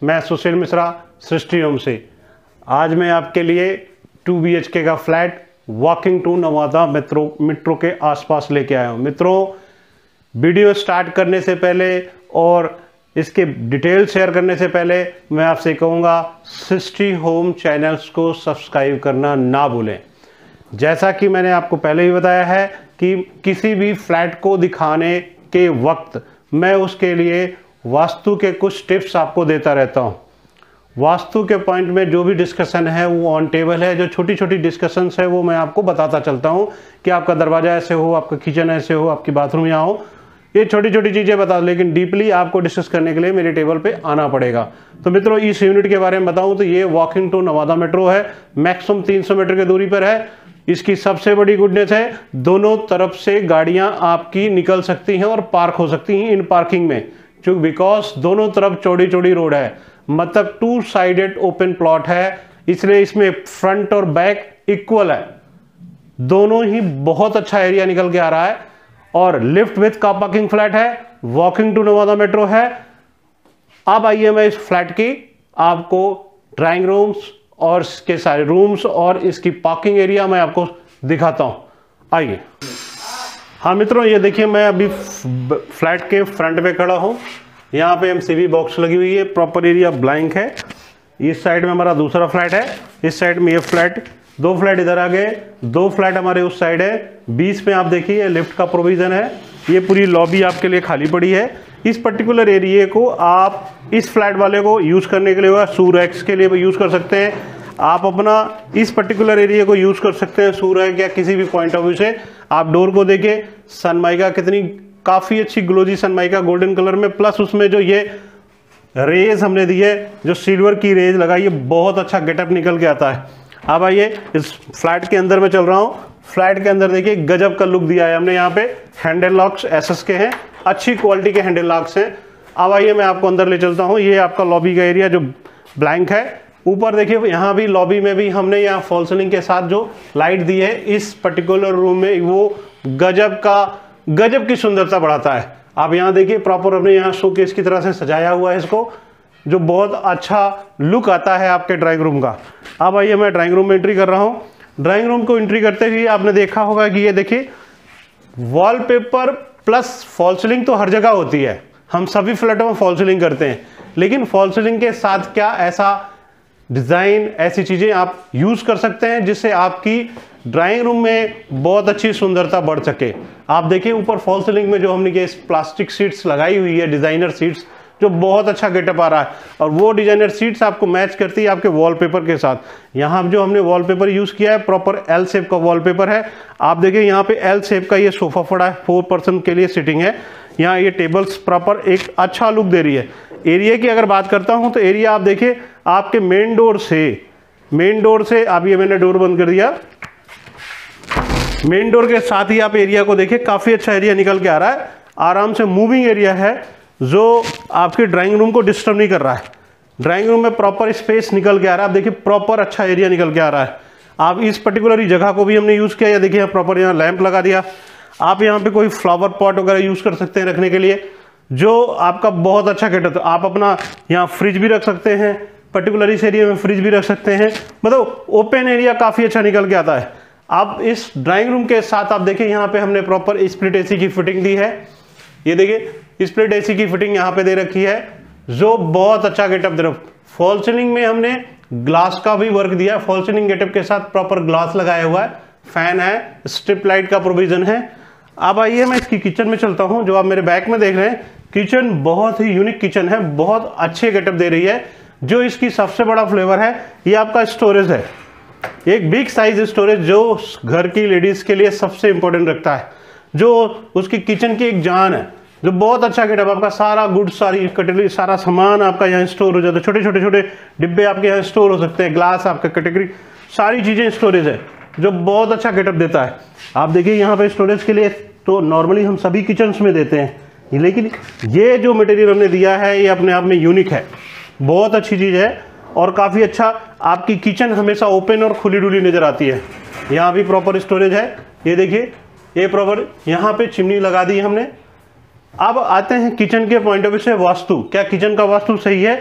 मैं सुशील मिश्रा सृष्टि होम से। आज मैं आपके लिए 2 BHK का flat walking to Nawada metro के आसपास लेके आया हूँ। मित्रों, वीडियो स्टार्ट करने से पहले और इसके डिटेल शेयर करने से पहले मैं आपसे कहूँगा सृष्टि होम चैनल्स को सब्सक्राइब करना ना भूलें। जैसा कि मैंने आपको पहले ही बताया है कि किसी भी फ्लैट को दिखाने के वक्त मैं उसके लिए वास्तु के कुछ टिप्स आपको देता रहता हूँ। वास्तु के पॉइंट में जो भी डिस्कशन है वो ऑन टेबल है। जो छोटी छोटी डिस्कशंस है वो मैं आपको बताता चलता हूँ कि आपका दरवाजा ऐसे हो, आपका किचन ऐसे हो, आपकी बाथरूम यहाँ हो, ये छोटी छोटी चीज़ें बता, लेकिन डीपली आपको डिस्कस करने के लिए मेरे टेबल पे आना पड़ेगा। तो मित्रों, इस यूनिट के बारे में बताऊं तो ये वॉकिंग टू नवादा मेट्रो है, मैक्सिमम 300 मीटर की दूरी पर है। इसकी सबसे बड़ी गुडनेस है दोनों तरफ से गाड़ियां आपकी निकल सकती हैं और पार्क हो सकती हैं इन पार्किंग में, क्योंकि बिकॉज दोनों तरफ चौड़ी चौड़ी रोड है, मतलब 2 साइडेड ओपन प्लॉट है, इसलिए इसमें फ्रंट और बैक इक्वल है, दोनों ही बहुत अच्छा एरिया निकल के आ रहा है। और lift with car parking flat है, वॉकिंग टू नवादा मेट्रो है। अब आइए मैं इस फ्लैट की आपको ड्राइंग रूम्स और इसके सारे रूम्स और इसकी पार्किंग एरिया मैं आपको दिखाता हूं। आइए। हाँ मित्रों, ये देखिए मैं अभी फ्लैट के फ्रंट पे खड़ा हूं। यहाँ पे MCB बॉक्स लगी हुई है, प्रॉपर एरिया ब्लैंक है। इस साइड में हमारा दूसरा फ्लैट है, इस साइड में ये फ्लैट, 2 फ्लैट इधर आ गए, 2 फ्लैट हमारे उस साइड है। बीच में आप देखिए लिफ्ट का प्रोविजन है। ये पूरी लॉबी आपके लिए खाली पड़ी है। इस पर्टिकुलर एरिया को आप इस फ्लैट वाले को यूज करने के लिए सूरैक्स के लिए यूज कर सकते हैं। आप अपना इस पर्टिकुलर एरिया को यूज कर सकते हैं सूरैक या किसी भी पॉइंट ऑफ व्यू से। आप डोर को देखिए, सनमाइका कितनी काफी अच्छी ग्लोजी सनमाइका गोल्डन कलर में, प्लस उसमें जो ये रेज हमने दी है, जो सिल्वर की रेज लगाई है, बहुत अच्छा गेटअप निकल के आता है। अब आइए इस फ्लैट के अंदर में चल रहा हूँ। फ्लैट के अंदर देखिए गजब का लुक दिया है हमने। यहाँ पे हैंडल लॉक्स SS के हैं, अच्छी क्वालिटी के हैंडल लॉक्स हैं। अब आइए मैं आपको अंदर ले चलता हूँ। ये आपका लॉबी का एरिया जो ब्लैंक है। ऊपर देखिए यहाँ भी लॉबी में भी हमने यहाँ फॉल सीलिंग के साथ जो लाइट दी है इस पर्टिकुलर रूम में, वो गजब की सुंदरता बढ़ाता है। आप यहाँ देखिए प्रॉपर हमने यहाँ शोकेस की तरह से सजाया हुआ है इसको, जो बहुत अच्छा लुक आता है आपके ड्राइंग रूम का। अब आइए मैं ड्राइंग रूम में एंट्री कर रहा हूँ। ड्राइंग रूम को एंट्री करते ही आपने देखा होगा कि ये देखिए वॉलपेपर प्लस फॉल सीलिंग तो हर जगह होती है, हम सभी फ्लैटों में फॉल सीलिंग करते हैं, लेकिन फॉल सीलिंग के साथ क्या ऐसा डिजाइन, ऐसी चीजें आप यूज कर सकते हैं जिससे आपकी ड्राइंग रूम में बहुत अच्छी सुंदरता बढ़ सके। आप देखिए ऊपर फॉल सीलिंग में जो हमने ये प्लास्टिक सीट्स लगाई हुई है, डिजाइनर सीट्स, जो बहुत अच्छा गेटअप आ रहा है, और वो डिजाइनर सीट्स आपको मैच करती है आपके वॉलपेपर के साथ। यहाँ जो हमने वॉलपेपर यूज किया है प्रॉपर L शेप का वॉलपेपर है। आप देखिए यहाँ पे L शेप का ये सोफा पड़ा है, 4 पर्सन के लिए सिटिंग है। यहाँ ये टेबल्स प्रॉपर एक अच्छा लुक दे रही है। एरिया की अगर बात करता हूँ तो एरिया आप देखिए आपके मेन डोर से आप, ये मैंने डोर बंद कर दिया, मेन डोर के साथ ही आप एरिया को देखिए, काफी अच्छा एरिया निकल के आ रहा है। आराम से मूविंग एरिया है जो आपके ड्राइंग रूम को डिस्टर्ब नहीं कर रहा है। ड्राइंग रूम में प्रॉपर स्पेस निकल के आ रहा है। आप देखिए प्रॉपर अच्छा एरिया निकल के आ रहा है। आप इस पर्टिकुलर जगह को भी हमने यूज किया, या देखिए प्रॉपर यहाँ लैंप लगा दिया। आप यहाँ पे कोई फ्लावर पॉट वगैरह यूज कर सकते हैं रखने के लिए, जो आपका बहुत अच्छा गेटअप। आप अपना यहाँ फ्रिज भी रख सकते हैं, पर्टिकुलर इस एरिया में फ्रिज भी रख सकते हैं, मतलब ओपन एरिया काफी अच्छा निकल के आता है। आप इस ड्राइंग रूम के साथ आप देखिए यहाँ पे हमने प्रॉपर स्प्लिट AC की फिटिंग दी है। ये देखिए स्प्लिट AC की फिटिंग यहाँ पे दे रखी है, जो बहुत अच्छा गेटअप दे रहा है। फॉल सीलिंग में हमने ग्लास का भी वर्क दिया है, फॉल सीलिंग गेटअप के साथ प्रॉपर ग्लास लगाया हुआ है, फैन है, स्ट्रिप लाइट का प्रोविजन है। अब आइए मैं इसकी किचन में चलता हूँ। जो आप मेरे बैक में देख रहे हैं, किचन बहुत ही यूनिक किचन है, बहुत अच्छे गेटअप दे रही है। जो इसकी सबसे बड़ा फ्लेवर है, ये आपका स्टोरेज है, एक बिग साइज स्टोरेज, जो घर की लेडीज के लिए सबसे इंपॉर्टेंट रखता है, जो उसकी किचन की एक जान है, जो बहुत अच्छा गेटअप। आपका सारा गुड, सारी कैटेगरी, सारा सामान आपका यहाँ स्टोर हो जाता है। छोटे डिब्बे आपके यहाँ स्टोर हो सकते हैं, ग्लास आपका कैटेगरी, सारी चीजें स्टोरेज है, जो बहुत अच्छा गेटअप देता है। आप देखिए यहाँ पे स्टोरेज के लिए तो नॉर्मली हम सभी किचन्स में देते हैं, लेकिन ये जो मटेरियल हमने दिया है ये अपने आप में यूनिक है, बहुत अच्छी चीज है, और काफी अच्छा आपकी किचन हमेशा ओपन और खुली डुली नजर आती है। यहाँ भी प्रॉपर स्टोरेज है। ये देखिए ये प्रॉपर यहाँ पे चिमनी लगा दी हमने। अब आते हैं किचन के पॉइंट ऑफ व्यू से वास्तु। क्या किचन का वास्तु सही है?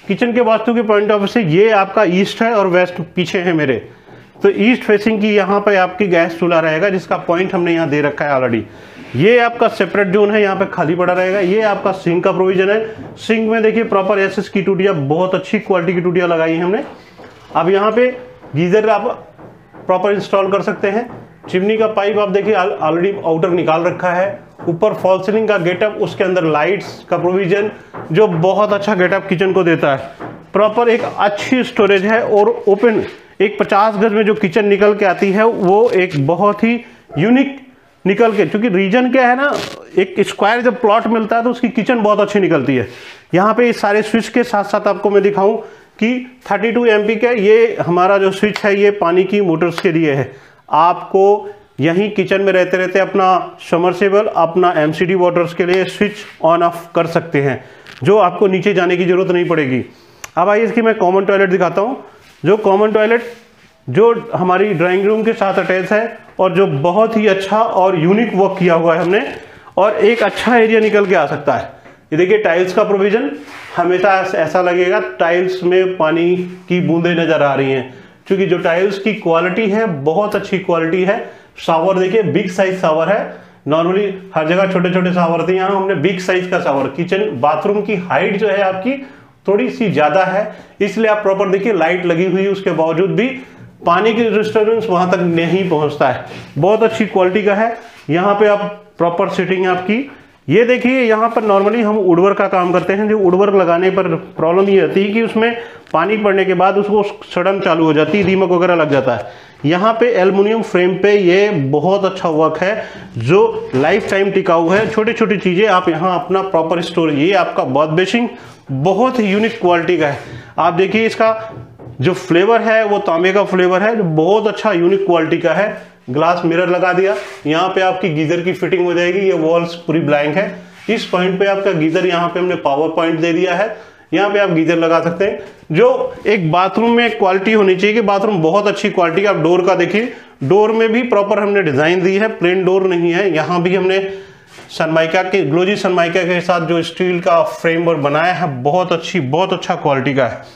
किचन के वास्तु के पॉइंट ऑफ व्यू से ये आपका ईस्ट है और वेस्ट पीछे है मेरे, तो ईस्ट फेसिंग की यहाँ पे आपकी गैस चूल्हा रहेगा, जिसका पॉइंट हमने यहाँ दे रखा है ऑलरेडी। ये आपका सेपरेट जोन है, यहाँ पे खाली पड़ा रहेगा। ये आपका सिंक का प्रोविजन है। सिंक में देखिए प्रॉपर एसएस की टूटियाँ, बहुत अच्छी क्वालिटी की टूटियाँ लगाई है हमने। अब यहाँ पे गीजर आप प्रॉपर इंस्टॉल कर सकते हैं। चिमनी का पाइप आप देखिए ऑलरेडी आउटर निकाल रखा है। ऊपर फॉल सीलिंग का गेटअप, उसके अंदर लाइट्स का प्रोविजन, जो बहुत अच्छा गेटअप किचन को देता है। प्रॉपर एक अच्छी स्टोरेज है और ओपन एक 50 गज में जो किचन निकल के आती है वो एक बहुत ही यूनिक निकल के, क्योंकि रीजन क्या है ना, एक स्क्वायर जब प्लॉट मिलता है तो उसकी किचन बहुत अच्छी निकलती है। यहाँ पे इस सारे स्विच के साथ साथ आपको मैं दिखाऊं कि 32 एमपी का ये हमारा जो स्विच है ये पानी की मोटर्स के लिए है। आपको यहीं किचन में रहते रहते अपना समरसेबल, अपना एमसीडी वाटर्स के लिए स्विच ऑन ऑफ कर सकते हैं, जो आपको नीचे जाने की जरूरत नहीं पड़ेगी। अब आइए इसकी मैं कॉमन टॉयलेट दिखाता हूँ। जो कॉमन टॉयलेट जो हमारी ड्राइंग रूम के साथ अटैच है और जो बहुत ही अच्छा और यूनिक वर्क किया हुआ है हमने, और एक अच्छा एरिया निकल के आ सकता है। ये देखिए टाइल्स का प्रोविजन, हमेशा ऐसा लगेगा टाइल्स में पानी की बूंदें नजर आ रही हैं, क्योंकि जो टाइल्स की क्वालिटी है बहुत अच्छी क्वालिटी है। शावर देखिए बिग साइज शावर है। नॉर्मली हर जगह छोटे छोटे शावर थे, यहाँ हमने बिग साइज का शावर। किचन बाथरूम की हाइट जो है आपकी थोड़ी सी ज्यादा है, इसलिए आप प्रॉपर देखिए लाइट लगी हुई है, उसके बावजूद भी पानी की डिस्टर्बेंस वहां तक नहीं पहुंचता है। बहुत अच्छी क्वालिटी का है। यहाँ पे आप प्रॉपर सिटिंग आपकी, ये देखिए यहाँ पर नॉर्मली हम वुडवर्क का काम करते हैं। जो वुडवर्क लगाने पर प्रॉब्लम ये होती है कि उसमें पानी पड़ने के बाद उसको सड़न चालू हो जाती है, दीमक वगैरह लग जाता है। यहाँ पे एल्युमिनियम फ्रेम पे ये बहुत अच्छा वर्क है, जो लाइफ टाइम टिकाऊ है। छोटी छोटी चीजें आप यहाँ अपना प्रॉपर स्टोरेज, ये आपका बॉथ बेसिंग बहुत ही यूनिक क्वालिटी का है। आप देखिए इसका जो फ्लेवर है वो तांबे का फ्लेवर है, जो बहुत अच्छा यूनिक क्वालिटी का है। ग्लास मिरर लगा दिया, यहाँ पे आपकी गीजर की फिटिंग हो जाएगी। ये वॉल्स पूरी ब्लैंक है। इस पॉइंट पे आपका गीजर, यहाँ पे हमने पावर पॉइंट दे दिया है, यहाँ पे आप गीजर लगा सकते हैं। जो एक बाथरूम में क्वालिटी होनी चाहिए कि बाथरूम बहुत अच्छी क्वालिटी का। आप डोर का देखिए, डोर में भी प्रॉपर हमने डिजाइन दी है, प्लेन डोर नहीं है। यहाँ भी हमने सनमाइका के, ग्लोजी सनमाइका के साथ जो स्टील का फ्रेमवर्क बनाया है, बहुत अच्छा क्वालिटी का है।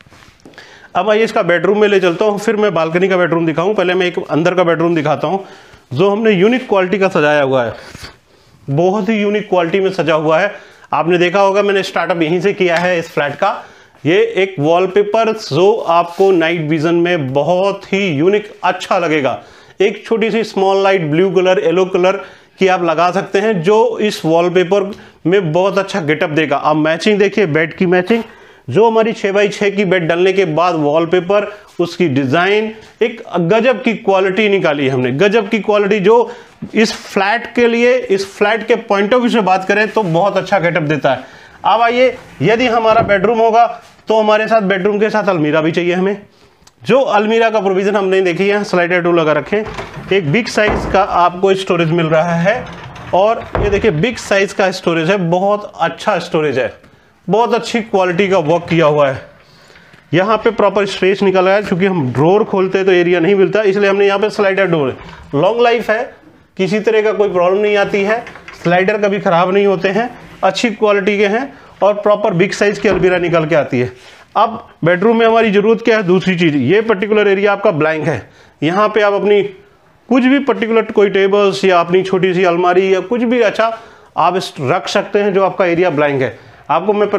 अब आइए इसका बेडरूम में ले चलता हूँ, फिर मैं बालकनी का बेडरूम दिखाऊं। पहले मैं एक अंदर का बेडरूम दिखाता हूँ, जो हमने यूनिक क्वालिटी का सजाया हुआ है। बहुत ही यूनिक क्वालिटी में सजा हुआ है। आपने देखा होगा मैंने स्टार्टअप यहीं से किया है इस फ्लैट का। ये एक वॉलपेपर जो आपको नाइट विजन में बहुत ही यूनिक अच्छा लगेगा। एक छोटी सी small light blue colour, yellow colour की आप लगा सकते हैं, जो इस वॉलपेपर में बहुत अच्छा गेटअप देगा। अब मैचिंग देखिए, बेड की मैचिंग, जो हमारी 6x6 की बेड डालने के बाद वॉलपेपर, उसकी डिजाइन, एक गजब की क्वालिटी निकाली है हमने, गजब की क्वालिटी, जो इस फ्लैट के लिए, इस फ्लैट के पॉइंट ऑफ व्यू से बात करें तो बहुत अच्छा गेटअप देता है। अब आइए, यदि हमारा बेडरूम होगा तो हमारे साथ बेडरूम के साथ अलमीरा भी चाहिए हमें। जो अलमीरा का प्रोविजन हमने देखिए, यहाँ स्लाइडर टूल लगा रखे, एक बिग साइज का आपको स्टोरेज मिल रहा है। और ये देखिए बिग साइज का स्टोरेज है, बहुत अच्छा स्टोरेज है, बहुत अच्छी क्वालिटी का वर्क किया हुआ है। यहाँ पे प्रॉपर स्पेस निकला है, क्योंकि हम ड्रॉर खोलते हैं तो एरिया नहीं मिलता, इसलिए हमने यहाँ पे स्लाइडर डोर, लॉन्ग लाइफ है, किसी तरह का कोई प्रॉब्लम नहीं आती है। स्लाइडर कभी खराब नहीं होते हैं, अच्छी क्वालिटी के हैं, और प्रॉपर बिग साइज की अलमीरा निकल के आती है। अब बेडरूम में हमारी जरूरत क्या है, दूसरी चीज, ये पर्टिकुलर एरिया आपका ब्लैंक है। यहाँ पे आप अपनी कुछ भी पर्टिकुलर कोई टेबल्स या अपनी छोटी सी अलमारी या कुछ भी अच्छा आप रख सकते हैं, जो आपका एरिया ब्लैंक है। आपको मैं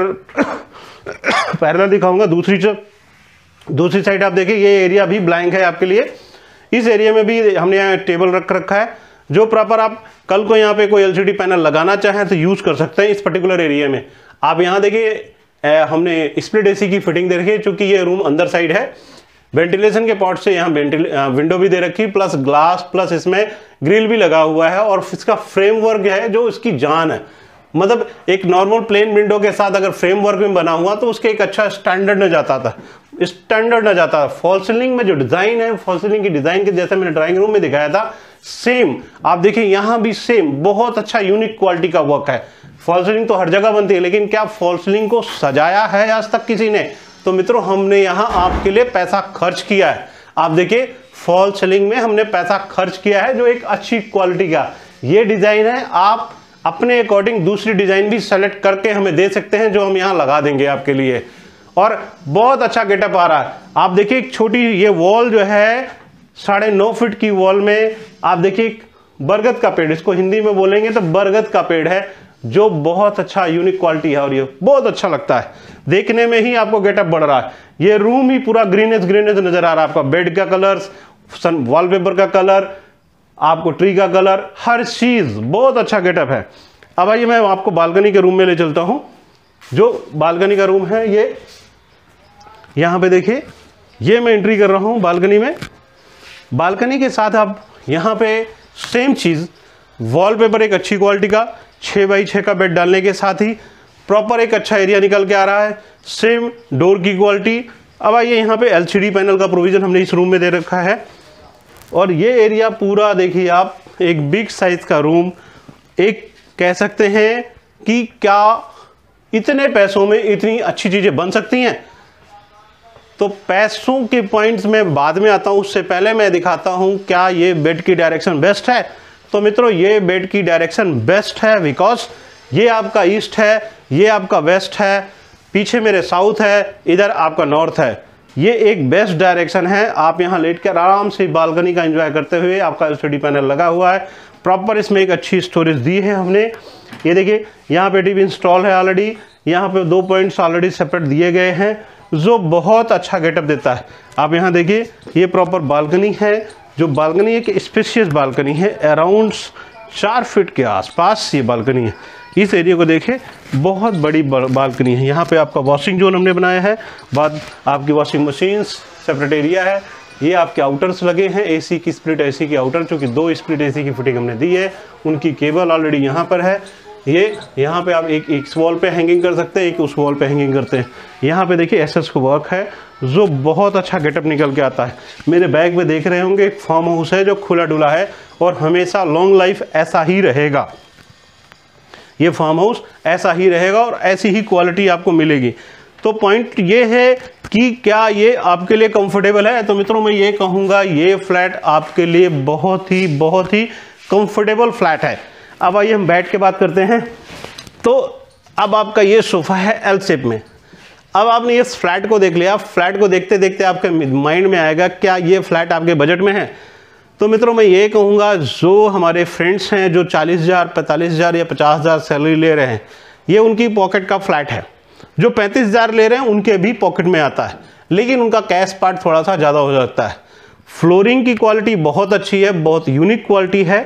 पैरेलल दिखाऊंगा। दूसरी साइड आप देखिए, ये एरिया भी ब्लैंक है आपके लिए। इस एरिया में भी हमने यहाँ टेबल रख रखा है, जो प्रॉपर आप कल को यहाँ पे कोई एलसीडी पैनल लगाना चाहें तो यूज कर सकते हैं इस पर्टिकुलर एरिया में। आप यहाँ देखिए, हमने स्प्लिट एसी की फिटिंग दे रखी है, चूंकि ये रूम अंदर साइड है। वेंटिलेशन के पॉट से यहाँ विंडो भी दे रखी, प्लस ग्लास, प्लस इसमें ग्रिल भी लगा हुआ है। और इसका फ्रेमवर्क है जो इसकी जान है, मतलब एक नॉर्मल प्लेन विंडो के साथ अगर फ्रेमवर्क में बना हुआ तो उसके एक अच्छा स्टैंडर्ड न जाता था। फॉल सीलिंग में जो डिजाइन है, फॉल सीलिंग की डिजाइन के जैसे मैंने ड्राइंग रूम में दिखाया था, सेम आप देखिए यहाँ भी सेम बहुत अच्छा यूनिक क्वालिटी का वर्क है। फॉल सीलिंग तो हर जगह बनती है, लेकिन क्या फॉल सीलिंग को सजाया है आज तक किसी ने? तो मित्रों, हमने यहाँ आपके लिए पैसा खर्च किया है। आप देखिए, फॉल सीलिंग में हमने पैसा खर्च किया है, जो एक अच्छी क्वालिटी का ये डिजाइन है। आप अपने अकॉर्डिंग दूसरी डिजाइन भी सेलेक्ट करके हमें दे सकते हैं, जो हम यहाँ लगा देंगे आपके लिए। और बहुत अच्छा गेटअप आ रहा है। आप देखिए एक छोटी ये वॉल जो है 9.5 फीट की वॉल में आप देखिए बरगद का पेड़, इसको हिंदी में बोलेंगे तो बरगद का पेड़ है, जो बहुत अच्छा यूनिक क्वालिटी है और ये बहुत अच्छा लगता है देखने में ही, आपको गेटअप बढ़ रहा है। ये रूम ही पूरा ग्रीनेज नजर आ रहा है आपका। बेड का कलर, वॉलपेपर का कलर, आपको ट्री का कलर, हर चीज बहुत अच्छा गेटअप है। अब आइए मैं आपको बालकनी के रूम में ले चलता हूं। जो बालकनी का रूम है ये यहां पे देखिए, ये मैं एंट्री कर रहा हूं बालकनी में। बालकनी के साथ आप यहां पे सेम चीज, वॉलपेपर एक अच्छी क्वालिटी का 6x6 का बेड डालने के साथ ही प्रॉपर एक अच्छा एरिया निकल के आ रहा है। सेम डोर की क्वालिटी। अब आइए यहाँ पे LCD पैनल का प्रोविजन हमने इस रूम में दे रखा है और ये एरिया पूरा देखिए आप, एक बिग साइज का रूम। एक कह सकते हैं कि क्या इतने पैसों में इतनी अच्छी चीजें बन सकती हैं। तो पैसों के पॉइंट्स में बाद में आता हूं, उससे पहले मैं दिखाता हूं क्या ये बेड की डायरेक्शन बेस्ट है। तो मित्रों ये बेड की डायरेक्शन बेस्ट है, बिकॉज ये आपका ईस्ट है, ये आपका वेस्ट है, पीछे मेरे साउथ है, इधर आपका नॉर्थ है। ये एक बेस्ट डायरेक्शन है। आप यहाँ लेट कर आराम से बालकनी का एंजॉय करते हुए, आपका LCD पैनल लगा हुआ है प्रॉपर, इसमें एक अच्छी स्टोरेज दी है हमने। ये देखिए यहाँ पे टीवी इंस्टॉल है ऑलरेडी, यहाँ पे 2 पॉइंट्स ऑलरेडी सेपरेट दिए गए हैं, जो बहुत अच्छा गेटअप देता है। आप यहाँ देखिए ये प्रॉपर बालकनी है, जो बालकनी एक स्पेशियस बालकनी है, अराउंड 4 फीट के आसपास ये बालकनी है। इस एरिया को देखिए, बहुत बड़ी बालकनी है। यहाँ पे आपका वॉशिंग जोन हमने बनाया है, बाद आपकी वॉशिंग मशीन, सेपरेट एरिया है। ये आपके आउटर्स लगे हैं, AC की स्प्लिट AC की आउटर, चूँकि 2 स्प्लिट AC की फिटिंग हमने दी है, उनकी केबल ऑलरेडी यहाँ पर है। ये यहाँ पे आप एक इस वॉल पे हैंगिंग कर सकते हैं, एक उस वॉल पे हैंगिंग करते हैं। यहाँ पे देखिए SS को वर्क है, जो बहुत अच्छा गेटअप निकल के आता है। मेरे बैग में देख रहे होंगे एक फार्म हाउस है जो खुला डुला है और हमेशा लॉन्ग लाइफ ऐसा ही रहेगा। ये फार्म हाउस ऐसा ही रहेगा और ऐसी ही क्वालिटी आपको मिलेगी। तो पॉइंट ये है कि क्या ये आपके लिए कंफर्टेबल है। तो मित्रों मैं ये कहूँगा ये फ्लैट आपके लिए बहुत ही कंफर्टेबल फ्लैट है। अब आइए हम बेड की बात करते हैं। तो अब आपका ये सोफा है L शेप में। अब आपने इस फ्लैट को देख लिया, फ्लैट को देखते देखते आपके माइंड में आएगा क्या ये फ्लैट आपके बजट में है। तो मित्रों मैं ये कहूँगा जो हमारे फ्रेंड्स हैं जो 40,000, 45,000 या 50,000 सैलरी ले रहे हैं, ये उनकी पॉकेट का फ्लैट है। जो 35,000 ले रहे हैं उनके भी पॉकेट में आता है, लेकिन उनका कैश पार्ट थोड़ा सा ज़्यादा हो जाता है। फ्लोरिंग की क्वालिटी बहुत अच्छी है, बहुत यूनिक क्वालिटी है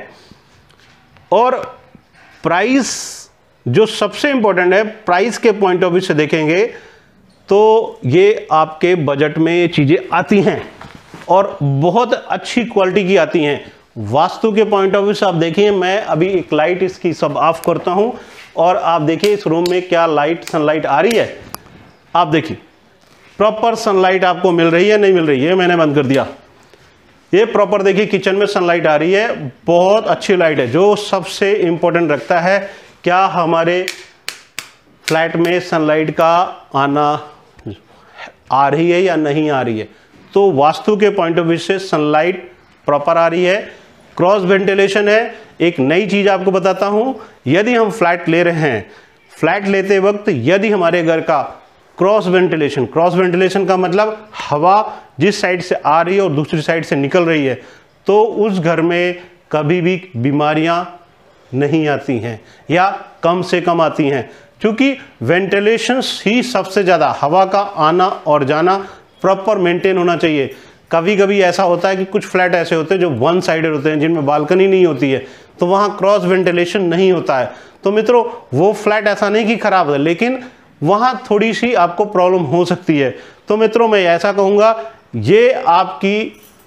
और प्राइस जो सबसे इंपॉर्टेंट है, प्राइस के पॉइंट ऑफ व्यू से देखेंगे तो ये आपके बजट में चीज़ें आती हैं और बहुत अच्छी क्वालिटी की आती हैं। वास्तु के पॉइंट ऑफ व्यू से आप देखिए, मैं अभी एक लाइट इसकी सब ऑफ करता हूं और आप देखिए इस रूम में क्या लाइट, सनलाइट आ रही है। आप देखिए प्रॉपर सनलाइट आपको मिल रही है, नहीं मिल रही है, मैंने बंद कर दिया। ये प्रॉपर देखिए किचन में सनलाइट आ रही है, बहुत अच्छी लाइट है। जो सबसे इंपॉर्टेंट रखता है क्या हमारे फ्लैट में सनलाइट का आना आ रही है या नहीं आ रही है। तो वास्तु के पॉइंट ऑफ व्यू से सनलाइट प्रॉपर आ रही है, क्रॉस वेंटिलेशन है। एक नई चीज आपको बताता हूं, यदि हम फ्लैट ले रहे हैं, फ्लैट लेते वक्त यदि हमारे घर का क्रॉस वेंटिलेशन का मतलब हवा जिस साइड से आ रही है और दूसरी साइड से निकल रही है, तो उस घर में कभी भी बीमारियां नहीं आती हैं या कम से कम आती हैं, क्योंकि वेंटिलेशन ही सबसे ज़्यादा, हवा का आना और जाना प्रॉपर मेंटेन होना चाहिए। कभी कभी ऐसा होता है कि कुछ फ्लैट ऐसे होते हैं जो वन साइडेड होते हैं, जिनमें बालकनी नहीं होती है, तो वहाँ क्रॉस वेंटिलेशन नहीं होता है। तो मित्रों वो फ्लैट ऐसा नहीं कि खराब है, लेकिन वहाँ थोड़ी सी आपको प्रॉब्लम हो सकती है। तो मित्रों मैं ऐसा कहूँगा, ये आपकी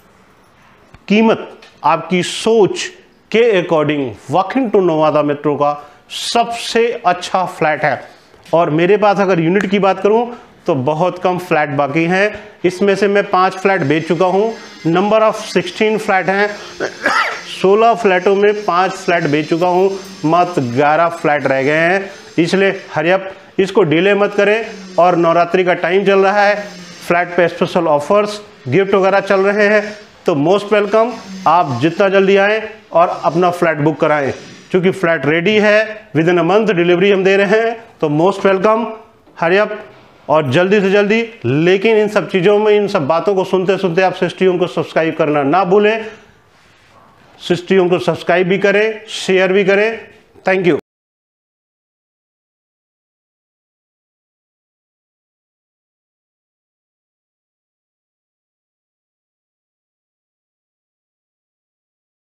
कीमत, आपकी सोच के according walking to Nawada metro का सबसे अच्छा फ्लैट है। और मेरे पास अगर यूनिट की बात करूं तो बहुत कम फ्लैट बाकी हैं। इसमें से मैं 5 फ्लैट बेच चुका हूं। नंबर ऑफ 16 फ्लैट हैं, 16 फ्लैटों में 5 फ्लैट बेच चुका हूं, मात्र 11 फ्लैट रह गए हैं। इसलिए हरी अप, इसको डिले मत करें। और नवरात्रि का टाइम चल रहा है, फ्लैट पे स्पेशल ऑफर्स, गिफ्ट वगैरह चल रहे हैं, तो मोस्ट वेलकम। आप जितना जल्दी आएँ और अपना फ्लैट बुक कराएं, क्योंकि फ्लैट रेडी है, within a month delivery हम दे रहे हैं। तो मोस्ट वेलकम, हरी अप। और जल्दी से जल्दी। लेकिन इन सब चीज़ों में, इन सब बातों को सुनते सुनते आप सिस्टीम को सब्सक्राइब करना ना भूलें। सिस्टीम को सब्सक्राइब भी करें, शेयर भी करें। Thank you.